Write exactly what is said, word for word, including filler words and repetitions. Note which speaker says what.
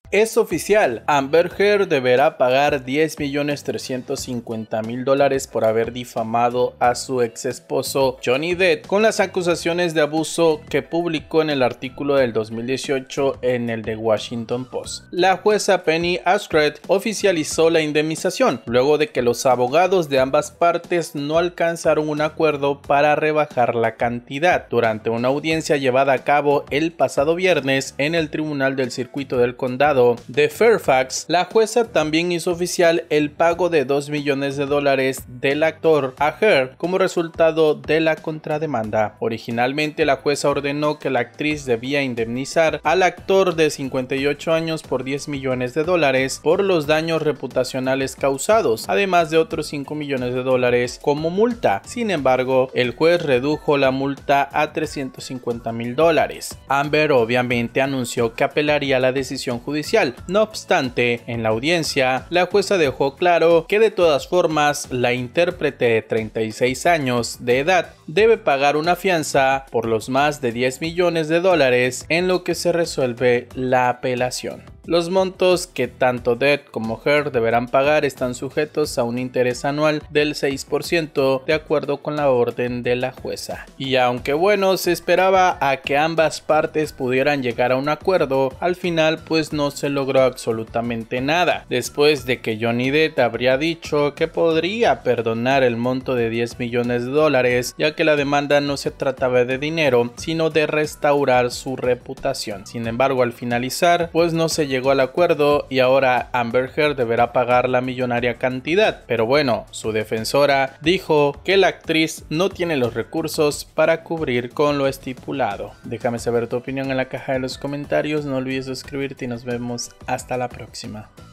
Speaker 1: Es oficial, Amber Heard deberá pagar diez millones trescientos cincuenta mil dólares por haber difamado a su ex esposo Johnny Depp con las acusaciones de abuso que publicó en el artículo del dos mil dieciocho en el The Washington Post. La jueza Penny Ashcraft oficializó la indemnización luego de que los abogados de ambas partes no alcanzaron un acuerdo para rebajar la cantidad. Durante una audiencia llevada a cabo el pasado viernes en el Tribunal del Circuito del Condado de Fairfax, la jueza también hizo oficial el pago de dos millones de dólares del actor a Heard como resultado de la contrademanda. Originalmente, la jueza ordenó que la actriz debía indemnizar al actor de cincuenta y ocho años por diez millones de dólares por los daños reputacionales causados, además de otros cinco millones de dólares como multa. Sin embargo, el juez redujo la multa a trescientos cincuenta mil dólares. Amber obviamente anunció que apelaría a la decisión judicial. No obstante, en la audiencia, la jueza dejó claro que de todas formas la intérprete de treinta y seis años de edad debe pagar una fianza por los más de diez millones de dólares en lo que se resuelve la apelación. Los montos que tanto Depp como Heard deberán pagar están sujetos a un interés anual del seis por ciento de acuerdo con la orden de la jueza. Y aunque bueno, se esperaba a que ambas partes pudieran llegar a un acuerdo, al final pues no se logró absolutamente nada, después de que Johnny Depp habría dicho que podría perdonar el monto de diez millones de dólares, ya que la demanda no se trataba de dinero, sino de restaurar su reputación. Sin embargo, al finalizar, pues no se llegó al acuerdo y ahora Amber Heard deberá pagar la millonaria cantidad, pero bueno, su defensora dijo que la actriz no tiene los recursos para cubrir con lo estipulado. Déjame saber tu opinión en la caja de los comentarios, no olvides suscribirte y nos vemos hasta la próxima.